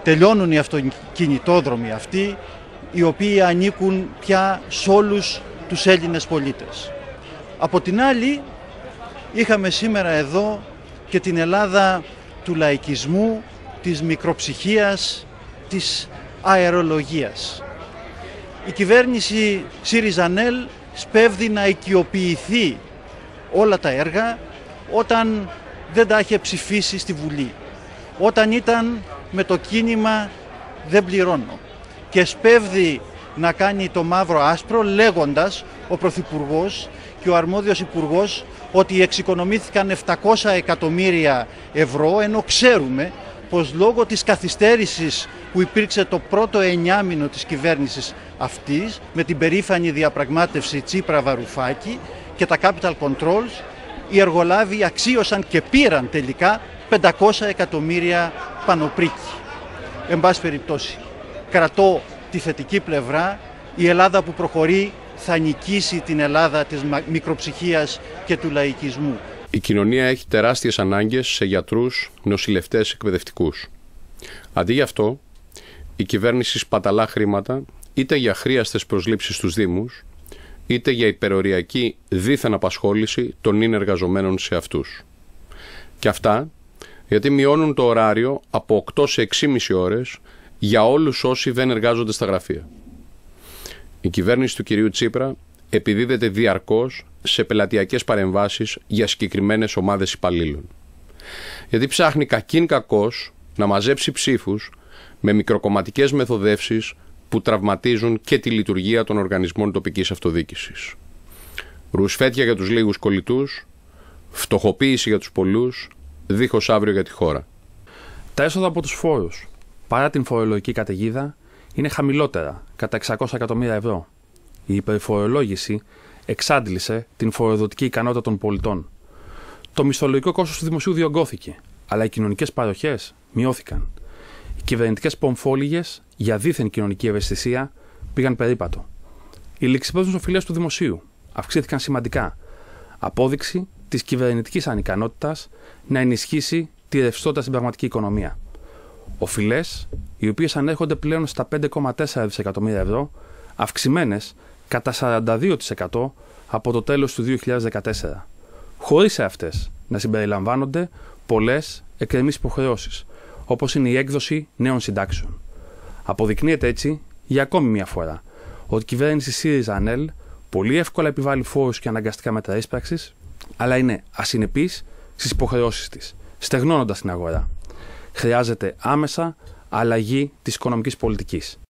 τελειώνουν οι αυτοκινητόδρομοι αυτοί, οι οποίοι ανήκουν πια σε όλους τους Έλληνες πολίτες. Από την άλλη, είχαμε σήμερα εδώ και την Ελλάδα του λαϊκισμού, της μικροψυχίας, της αερολογίας. Η κυβέρνηση ΣΥΡΙΖΑ-ΝΕΛ σπέβδει να οικειοποιηθεί όλα τα έργα όταν δεν τα είχε ψηφίσει στη Βουλή, όταν ήταν με το κίνημα «Δεν πληρώνω», και σπέβδει να κάνει το μαύρο άσπρο, λέγοντας ο Πρωθυπουργός και ο αρμόδιος Υπουργός ότι εξοικονομήθηκαν 700 εκατομμύρια ευρώ, ενώ ξέρουμε πως λόγω της καθυστέρησης που υπήρξε το πρώτο εννιάμηνο της κυβέρνησης αυτής, με την περήφανη διαπραγμάτευση Τσίπρα-Βαρουφάκη και τα capital controls, οι εργολάβοι αξίωσαν και πήραν τελικά 500 εκατομμύρια πανοπρίκη. Εν πάση περιπτώσει, κρατώ τη θετική πλευρά. Η Ελλάδα που προχωρεί θα νικήσει την Ελλάδα της μικροψυχίας και του λαϊκισμού. Η κοινωνία έχει τεράστιες ανάγκες σε γιατρούς, νοσηλευτές, εκπαιδευτικούς. Αντί γι' αυτό, η κυβέρνηση σπαταλά χρήματα είτε για αχρίαστες προσλήψεις στους Δήμους, είτε για υπεροριακή δίθεν απασχόληση των ίν εργαζομένων σε αυτούς. Και αυτά γιατί μειώνουν το ωράριο από 8 σε 6,5 ώρες για όλους όσοι δεν εργάζονται στα γραφεία. Η κυβέρνηση του κυρίου Τσίπρα επιδίδεται διαρκώς σε πελατειακές παρεμβάσεις για συγκεκριμένες ομάδες υπαλλήλων. Γιατί ψάχνει κακήν κακώς να μαζέψει ψήφους με μικροκομματικές μεθοδεύσεις που τραυματίζουν και τη λειτουργία των οργανισμών τοπικής αυτοδιοίκησης. Ρουσφέτια για τους λίγους κολλητούς, φτωχοποίηση για τους πολλούς, δίχως αύριο για τη χώρα. Τα έσοδα από τους φόρους, παρά την φορολογική καταιγίδα, είναι χαμηλότερα, κατά 600 εκατομμύρια ευρώ. Η υπερφορολόγηση εξάντλησε την φοροδοτική ικανότητα των πολιτών. Το μισθολογικό κόστος του δημοσίου διωγγώθηκε, αλλά οι κοινωνικές παροχές μειώθηκαν. Οι κυβερνητικές πομφόλιγες για δίθεν κοινωνική ευαισθησία πήγαν περίπατο. Οι ληξιπρόθεσμες οφειλές του δημοσίου αυξήθηκαν σημαντικά. Απόδειξη της κυβερνητικής ανικανότητας να ενισχύσει τη ρευστότητα στην πραγματική οικονομία. Οφειλές, οι οποίες ανέρχονται πλέον στα 5,4 δισεκατομμύρια ευρώ, αυξημένες κατά 42% από το τέλος του 2014, χωρίς σε αυτές να συμπεριλαμβάνονται πολλές εκκρεμείς υποχρεώσεις, όπως είναι η έκδοση νέων συντάξεων. Αποδεικνύεται έτσι, για ακόμη μια φορά, ότι η κυβέρνηση ΣΥΡΙΖΑ-ΝΕΛ πολύ εύκολα επιβάλλει φόρους και αναγκαστικά μέτρα ίσπραξης, αλλά είναι ασυνεπής στις υποχρεώσεις της, στεγνώνοντας την αγορά. Χρειάζεται άμεσα αλλαγή της οικονομικής πολιτικής.